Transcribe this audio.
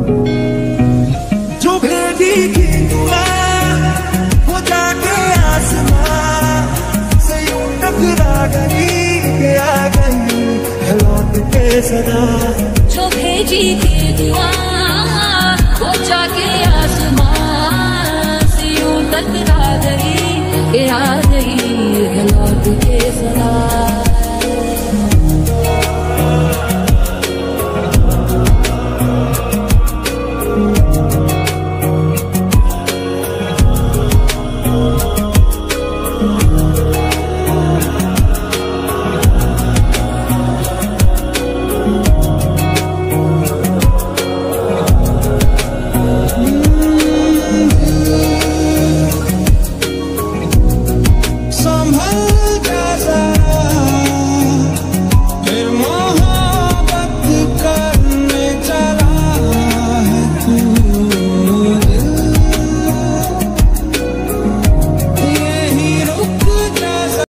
जो भेजी थी दुआ वो जाके आसमां से यूं टकरा गई के आ गई है लौट के सदा। जो भेजी थी दुआ वो जाके आसमां से यूं टकरा गई के आ गई है लौट के सदा।